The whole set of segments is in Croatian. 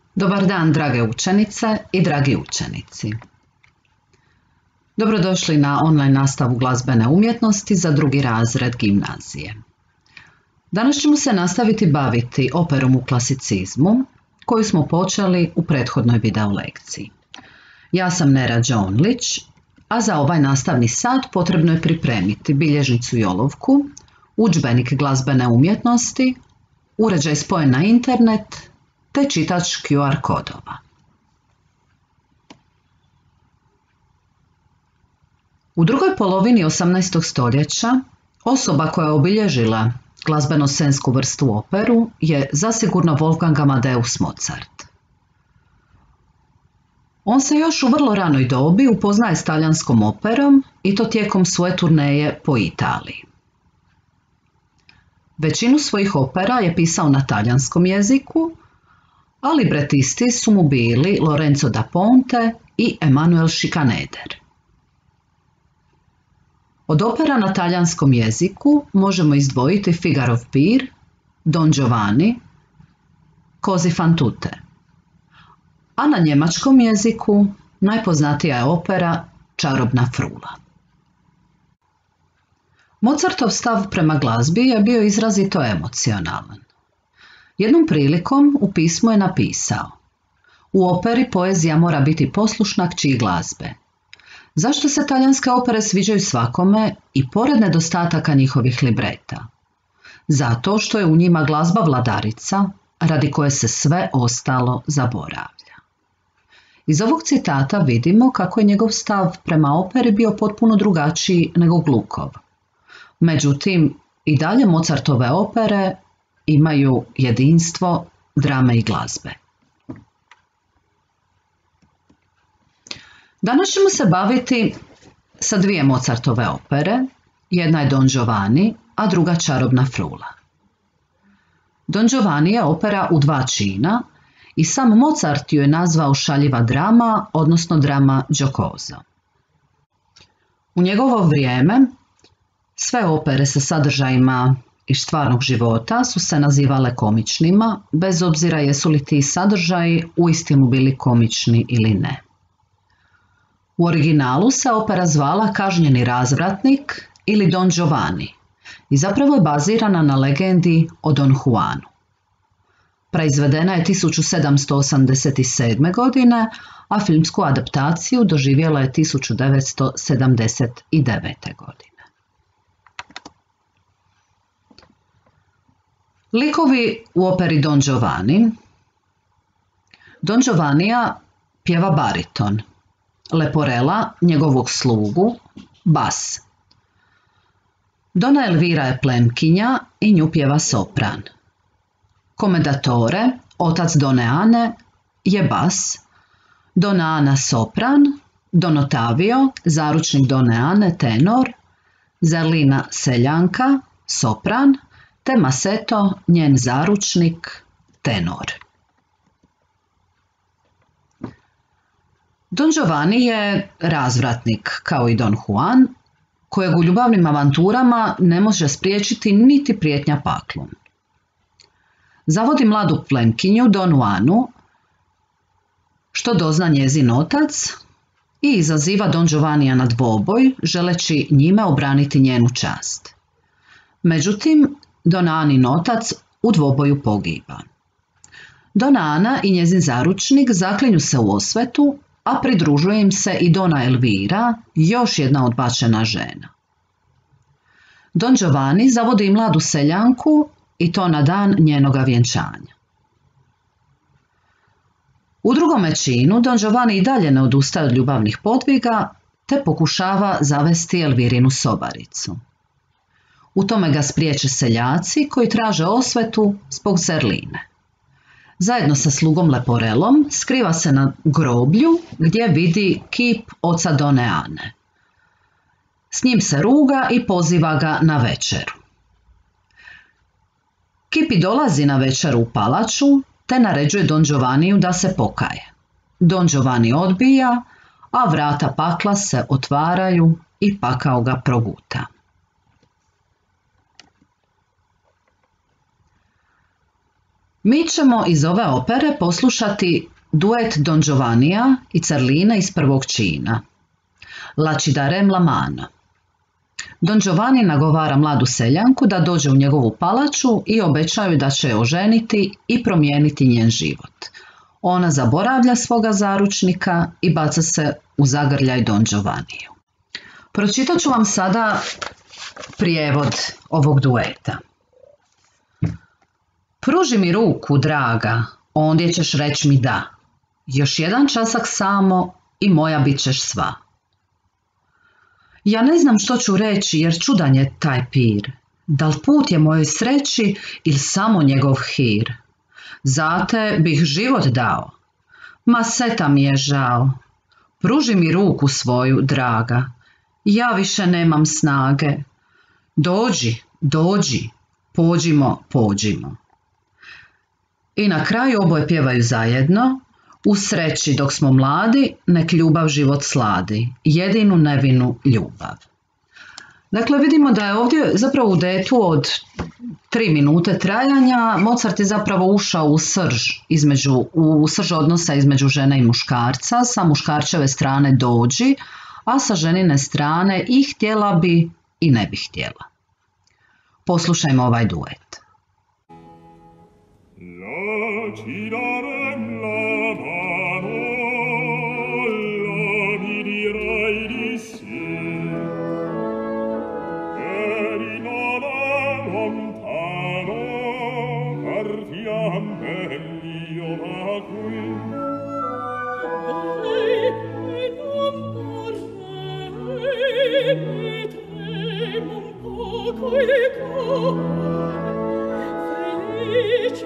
Dobar dan, drage učenice i dragi učenici. Dobrodošli na online nastavu glazbene umjetnosti za drugi razred gimnazije. Danas ćemo se nastaviti baviti operom u klasicizmu, koju smo počeli u prethodnoj video lekciji. Ja sam Nera Đonlić, a za ovaj nastavni sat potrebno je pripremiti bilježnicu i olovku, udžbenik glazbene umjetnosti, uređaj spojen na internet, te čitač QR kodova. U drugoj polovini 18. stoljeća osoba koja je obilježila glazbeno-scensku vrstu operu je zasigurno Wolfgang Amadeus Mozart. On se još u vrlo ranoj dobi upoznaje s talijanskom operom i to tijekom svoje turneje po Italiji. Većinu svojih opera je pisao na talijanskom jeziku, a libretisti su mu bili Lorenzo da Ponte i Emanuel Schikaneder. Od opera na talijanskom jeziku možemo izdvojiti Figarov pir, Don Giovanni, Così fan tutte. A na njemačkom jeziku najpoznatija je opera Čarobna frula. Mozartov stav prema glazbi je bio izrazito emocionalan. Jednom prilikom u pismu je napisao: "U operi poezija mora biti poslušna kći glazbe. Zašto se talijanske opere sviđaju svakome i pored nedostataka njihovih libreta? Zato što je u njima glazba vladarica, radi koje se sve ostalo zaboravlja." Iz ovog citata vidimo kako je njegov stav prema operi bio potpuno drugačiji nego Gluckov. Međutim, i dalje Mozartove opere imaju jedinstvo drame i glazbe. Danas ćemo se baviti sa dvije Mozartove opere, jedna je Don Giovanni, a druga Čarobna frula. Don Giovanni je opera u dva čina i sam Mozart ju je nazvao šaljiva drama, odnosno drama giocoso. U njegovo vrijeme sve opere sa sadržajima iz stvarnog života su se nazivale komičnima, bez obzira jesu li ti sadržaji uistinu bili komični ili ne. U originalu se opera zvala Kažnjeni razvratnik ili Don Giovanni i zapravo je bazirana na legendi o Don Juanu. Proizvedena je 1787. godine, a filmsku adaptaciju doživjela je 1979. godine. Likovi u operi Don Giovanni. Don Giovannija pjeva bariton, Leporella njegovog slugu, bas. Dona Elvira je plemkinja i nju pjeva sopran. Commendatore, otac Done Ane, je bas, Dona Ana sopran, Don Ottavio, zaručnik Done Ane, tenor, Zerlina seljanka, sopran, te Masetto, njen zaručnik, tenor. Don Giovanni je razvratnik, kao i Don Juan, kojeg u ljubavnim avanturama ne može spriječiti niti prijetnja paklom. Zavodi mladu plemkinju Donu Anu, što dozna njezin otac, i izaziva Don Giovannija na dvoboj, želeći njime obraniti njenu čast. Međutim, Dona Anin otac u dvoboju pogiba. Dona Ana i njezin zaručnik zaklinju se u osvetu, a pridružuje im se i Dona Elvira, još jedna odbačena žena. Don Giovanni zavodi i mladu seljanku i to na dan njenoga vjenčanja. U drugome činu Don Giovanni i dalje ne odustaje od ljubavnih podviga, te pokušava zavesti Elvirinu sobaricu. U tome ga spriječe seljaci koji traže osvetu zbog Zerline. Zajedno sa slugom Leporellom skriva se na groblju gdje vidi kip oca Done Ane. S njim se ruga i poziva ga na večeru. Kip i dolazi na večeru u palaču te naređuje Don Giovanniju da se pokaje. Don Giovanni odbija, a vrata pakla se otvaraju i pakao ga proguta. Mi ćemo iz ove opere poslušati duet Don Giovannija i Zerline iz prvog čina. La ci darem la mano. Don Giovanni nagovara mladu seljanku da dođe u njegovu palaču i obećaju da će je oženiti i promijeniti njen život. Ona zaboravlja svoga zaručnika i baca se u zagrljaj Don Giovanniju. Pročitat ću vam sada prijevod ovog dueta. Pruži mi ruku, draga, ondje ćeš reći mi da. Još jedan časak samo i moja bit ćeš sva. Ja ne znam što ću reći jer čudan je taj pir. Dal put je mojoj sreći ili samo njegov hir? Za te bih život dao. Ma seta mi je žao. Pruži mi ruku svoju, draga. Ja više nemam snage. Dođi, dođi, pođimo. I na kraju oboje pjevaju zajedno. U sreći dok smo mladi, nek ljubav život sladi, jedinu nevinu ljubav. Dakle, vidimo da je ovdje zapravo u duetu od 3 minute trajanja Mozart je zapravo ušao u srž odnosa između žene i muškarca, sa muškarčeve strane dođi, a sa ženine strane i htjela bi i ne bi htjela. Poslušajmo ovaj duet. Ci darem la mano, la mi dirai di sì. Eri non lontano, partiam belli ora qui. Vorrei e non vorrei, mi tremo un poco il cuore. Felice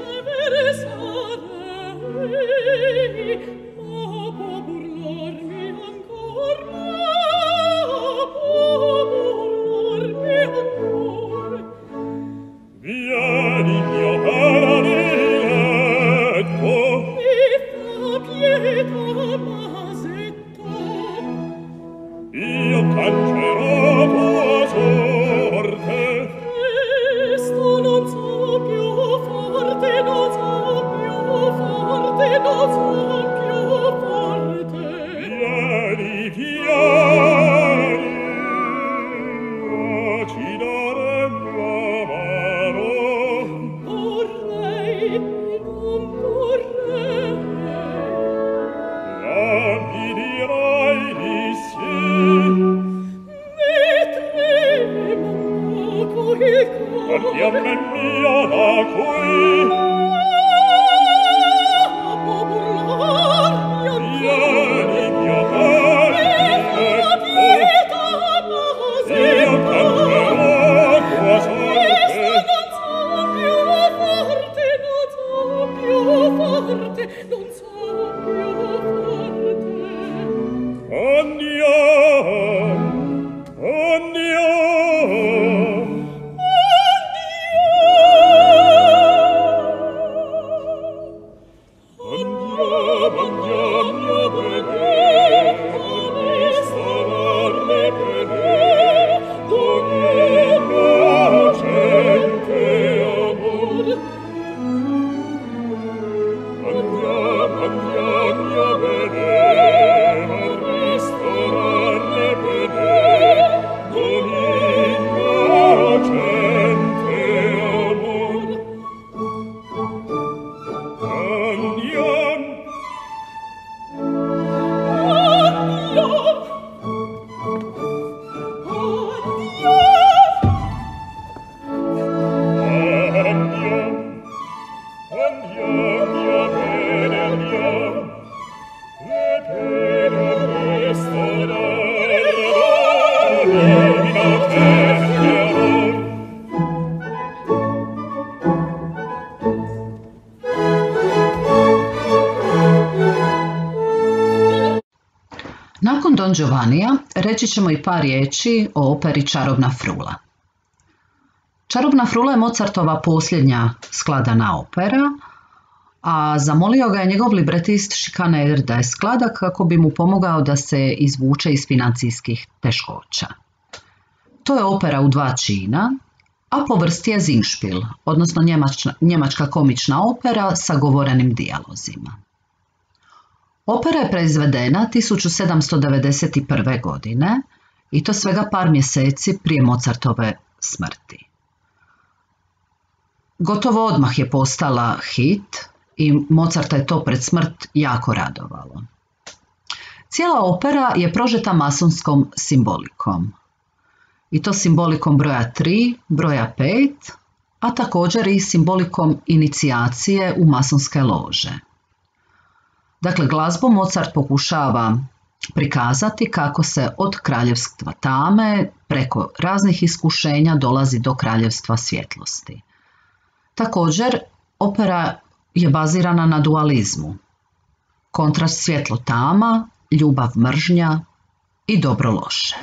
Nakon Don Giovannija reći ćemo i par riječi o operi Čarobna frula. Čarobna frula je Mozartova posljednja skladana opera, a zamolio ga je njegov libretist Schikaneder da je sklada kako bi mu pomogao da se izvuče iz financijskih teškoća. To je opera u 2 čina, a po vrsti je Singspiel, odnosno njemačka komična opera sa govorenim dijalozima. Opera je proizvedena 1791. godine i to svega par mjeseci prije Mozartove smrti. Gotovo odmah je postala hit i Mozarta je to pred smrt jako radovalo. Cijela opera je prožeta masonskom simbolikom. I to simbolikom broja 3, broja 5, a također i simbolikom inicijacije u masonske lože. Dakle, glazbom Mozart pokušava prikazati kako se od kraljevstva tame preko raznih iskušenja dolazi do kraljevstva svjetlosti. Također, opera je bazirana na dualizmu. Kontrast svjetlo-tama, ljubav-mržnja i dobro-loše.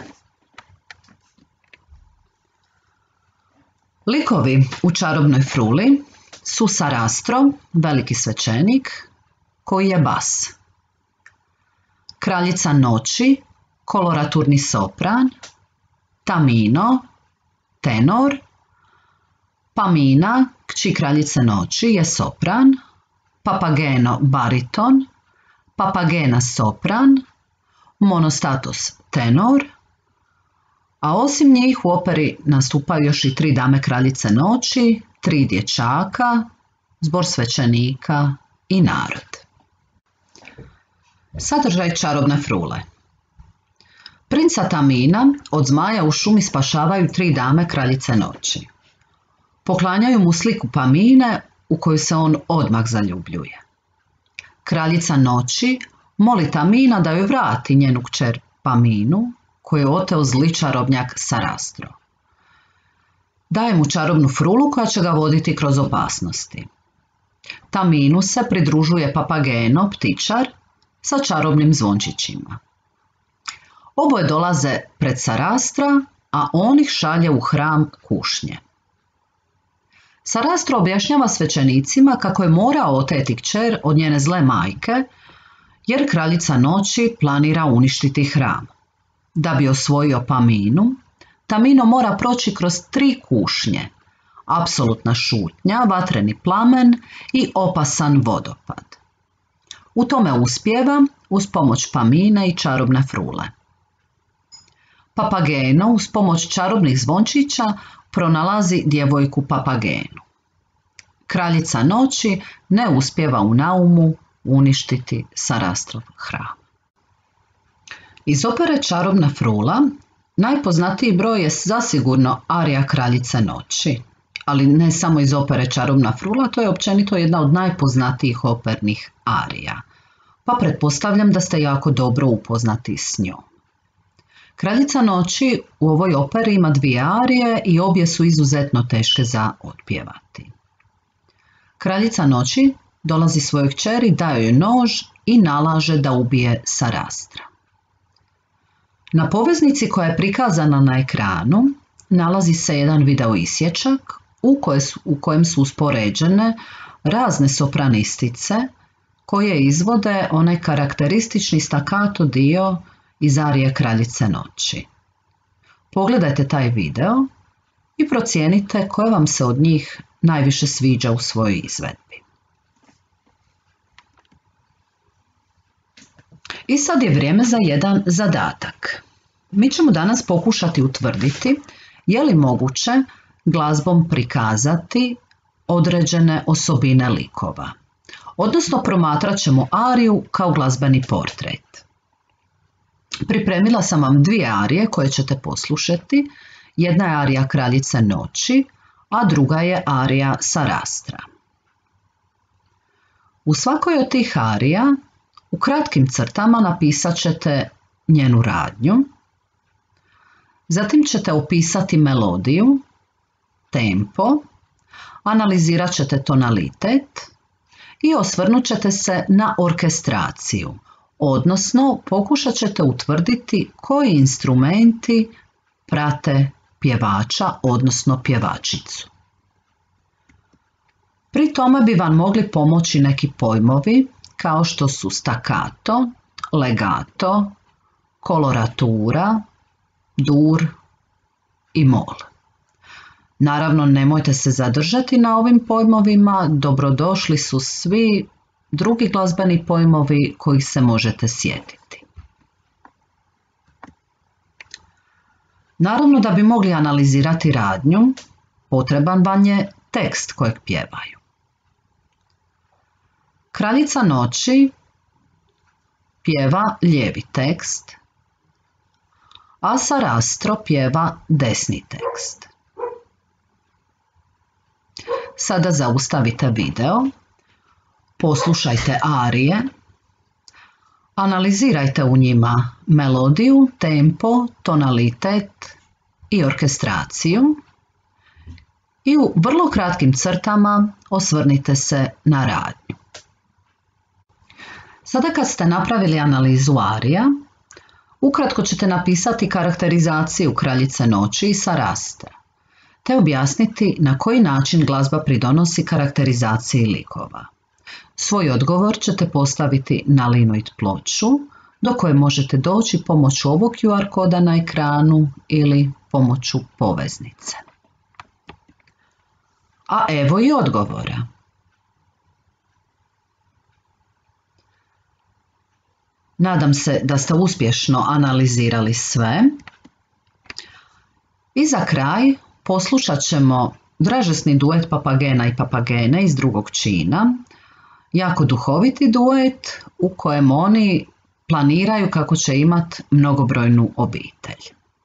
Likovi u Čarobnoj fruli su Sarastro, veliki svećenik, koji je bas. Kraljica noći, koloraturni sopran, Tamino, tenor, Pamina, kći kraljice noći, je sopran, Papageno, bariton, Papagena, sopran, Monostatos, tenor, a osim njih u operi nastupaju još i 3 dame kraljice noći, 3 dječaka, zbor svećenika i narod. Sadržaj Čarobne frule. Princa Tamina od zmaja u šumi spašavaju 3 dame kraljice noći. Poklanjaju mu sliku Pamine u koju se on odmah zaljubljuje. Kraljica noći moli Tamina da joj vrati njenu kćer Paminu, koju je oteo zli čarobnjak Sarastro. Daje mu čarobnu frulu koja će ga voditi kroz opasnosti. Taminu se pridružuje Papageno, ptičar, sa čarobnim zvončićima. Oboje dolaze pred Sarastra, a on ih šalje u hram kušnje. Sarastro objašnjava svećenicima kako je morao oteti kćer od njene zle majke, jer kraljica noći planira uništiti hram. Da bi osvojio Paminu, Tamino mora proći kroz 3 kušnje, apsolutna šutnja, vatreni plamen i opasan vodopad. U tome uspijeva uz pomoć Pamine i čarobne frule. Papageno uz pomoć čarobnih zvončića pronalazi djevojku Papagenu. Kraljica noći ne uspijeva u naumu uništiti Sarastrov hram. Iz opere Čarobna frula najpoznatiji broj je zasigurno arija Kraljice noći, ali ne samo iz opere Čarobna frula, to je općenito jedna od najpoznatijih opernih arija, pa pretpostavljam da ste jako dobro upoznati s njom. Kraljica noći u ovoj operi ima 2 arije i obje su izuzetno teške za otpjevati. Kraljica noći dolazi svojoj kćeri, daje joj nož i nalaže da ubije Sarastra. Na poveznici koja je prikazana na ekranu nalazi se jedan video isječak u kojem su uspoređene razne sopranistice koje izvode onaj karakteristični stakato dio iz arije Kraljice noći. Pogledajte taj video i procijenite koje vam se od njih najviše sviđa u svojoj izvedbi. I sad je vrijeme za jedan zadatak. Mi ćemo danas pokušati utvrditi je li moguće glazbom prikazati određene osobine likova. Odnosno promatrat ćemo ariju kao glazbeni portret. Pripremila sam vam 2 arije koje ćete poslušati. Jedna je arija Kraljice noći, a druga je arija Sarastra. U svakoj od tih arija u kratkim crtama napisat ćete njenu radnju, zatim ćete opisati melodiju, tempo, analizirat ćete tonalitet i osvrnut ćete se na orkestraciju, odnosno pokušat ćete utvrditi koji instrumenti prate pjevača, odnosno pjevačicu. Pri tome bi vam mogli pomoći neki pojmovi kao što su stakato, legato, koloratura, dur i mol. Naravno, nemojte se zadržati na ovim pojmovima, dobrodošli su svi drugi glazbeni pojmovi kojih se možete sjetiti. Naravno, da bi mogli analizirati radnju, potreban vam je tekst kojeg pjevaju. Kraljica noći pjeva lijevi tekst, a Sarastro pjeva desni tekst. Sada zaustavite video, poslušajte arije, analizirajte u njima melodiju, tempo, tonalitet i orkestraciju i u vrlo kratkim crtama osvrnite se na radnju. Sada kad ste napravili analizu arija, ukratko ćete napisati karakterizaciju Kraljice noći i Sarastra, te objasniti na koji način glazba pridonosi karakterizaciji likova. Svoj odgovor ćete postaviti na Linuit ploču, do koje možete doći pomoću ovog QR koda na ekranu ili pomoću poveznice. A evo i odgovora. Nadam se da ste uspješno analizirali sve. I za kraj poslušat ćemo dražesni duet Papagena i Papagene iz drugog čina. Jako duhoviti duet u kojem oni planiraju kako će imati mnogobrojnu obitelj.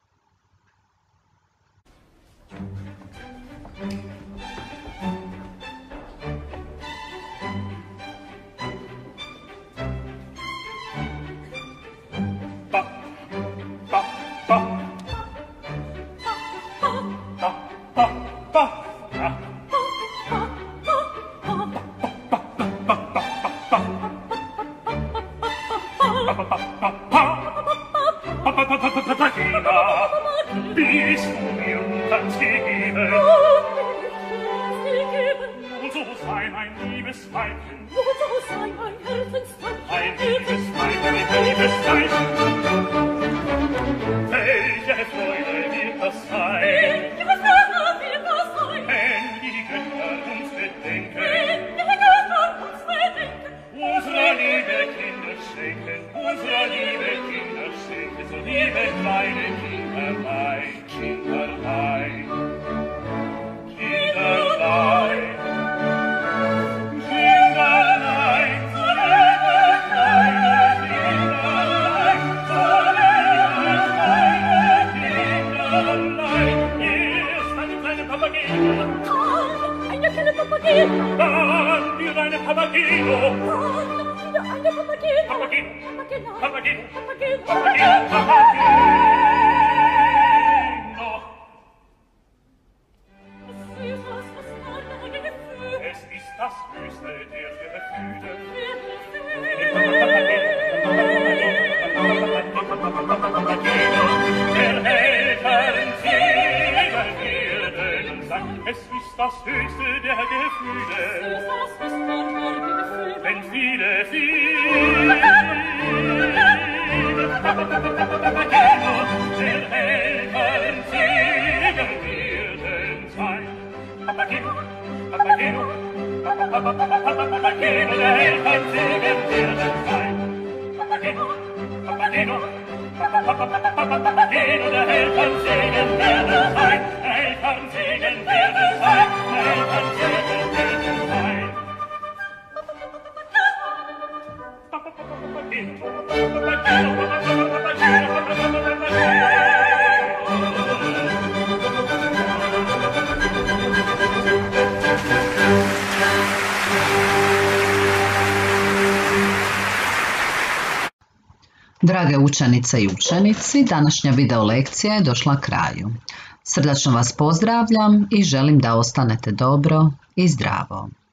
Bist du mir ganz gegeben? Und so sei mein liebes Weibchen, und so sei mein Herzensweibchen, ein liebes Weibchen, ein liebes Weibchen. Welche Freude wird das sein? Welche Freude wird das sein? Wenn die Götter uns bedenken, wenn die Götter uns bedenken, unserer liebe Kinder schenken, unserer liebe Kinder schenken, so liebe kleine Kinderlein, Kinderlein, Kinderlein, Kinderlein, so liebe kleine Kinderlein, so liebe kleine Kinderlein. Erst eine kleine Papageno, eine kleine Papageno, dann wieder eine Papageno, dann eine Papageno, Papageno, Papageno, Papageno, Papageno, Papageno. Es ist das höchste der Gefühle. Der Eltern Segen werden sein. Es ist das höchste der Gefühle. Wenn viele, viele der Eltern Segen werden sein. Papageno, Papageno, Papageno, der Eltern Segen werden sein. Papageno, Papageno, Papageno, der Eltern Segen werden sein. Eltern Segen werden sein, Eltern Segen werden sein. Papageno, Papageno, Papageno, Drage učenice i učenici, današnja video lekcija je došla kraju. Srdačno vas pozdravljam i želim da ostanete dobro i zdravo.